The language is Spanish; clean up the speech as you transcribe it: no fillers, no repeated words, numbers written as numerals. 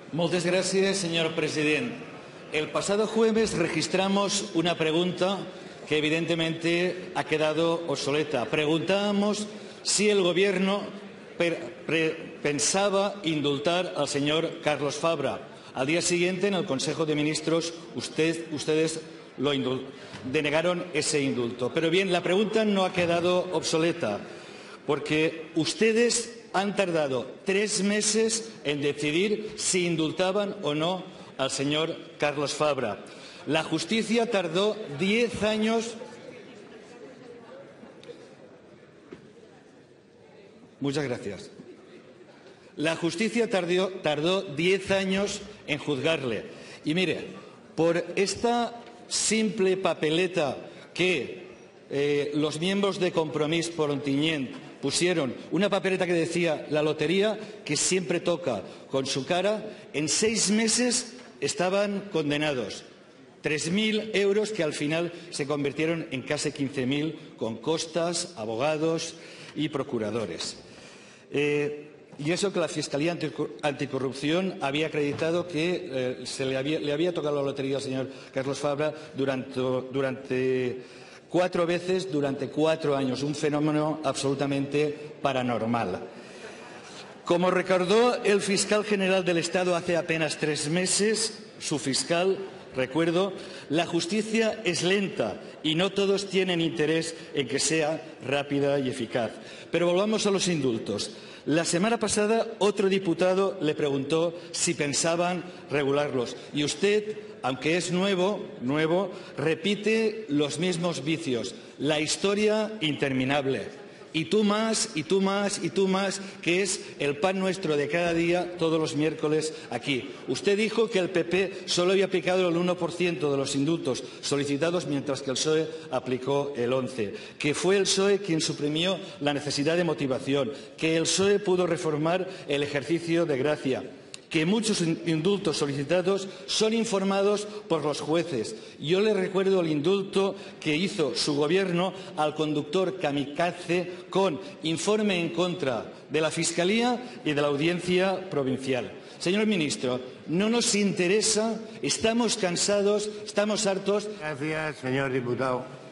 Muchas gracias, señor presidente. El pasado jueves registramos una pregunta que evidentemente ha quedado obsoleta. Preguntábamos si el Gobierno pensaba indultar al señor Carlos Fabra. Al día siguiente, en el Consejo de Ministros, ustedes denegaron ese indulto. Pero bien, la pregunta no ha quedado obsoleta, porque ustedes han tardado 3 meses en decidir si indultaban o no al señor Carlos Fabra. La justicia tardó 10 años. Muchas gracias. La justicia tardó 10 años en juzgarle. Y mire, por esta simple papeleta que los miembros de Compromís por Ontinyent pusieron, una papeleta que decía la lotería que siempre toca con su cara, en 6 meses estaban condenados. 3.000 euros que al final se convirtieron en casi 15.000 con costas, abogados y procuradores. Y eso que la Fiscalía Anticorrupción había acreditado que le había tocado la lotería al señor Carlos Fabra durante 4 veces durante 4 años, un fenómeno absolutamente paranormal. Como recordó el fiscal general del Estado hace apenas 3 meses, su fiscal, recuerdo, la justicia es lenta y no todos tienen interés en que sea rápida y eficaz. Pero volvamos a los indultos. La semana pasada otro diputado le preguntó si pensaban regularlos y usted, aunque es nuevo, repite los mismos vicios. La historia interminable. Y tú más, y tú más, y tú más, que es el pan nuestro de cada día, todos los miércoles aquí. Usted dijo que el PP solo había aplicado el 1% de los indultos solicitados, mientras que el PSOE aplicó el 11%. Que fue el PSOE quien suprimió la necesidad de motivación. Que el PSOE pudo reformar el ejercicio de gracia. Que muchos indultos solicitados son informados por los jueces. Yo le recuerdo el indulto que hizo su Gobierno al conductor kamikaze con informe en contra de la Fiscalía y de la Audiencia Provincial. Señor ministro, no nos interesa, estamos cansados, estamos hartos. Gracias, señor diputado.